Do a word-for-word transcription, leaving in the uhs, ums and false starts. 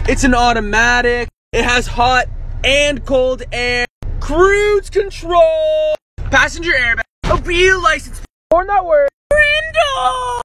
It's an automatic. It has hot and cold air. Cruise control. Passenger airbag. A B license. Or not word. Brindle.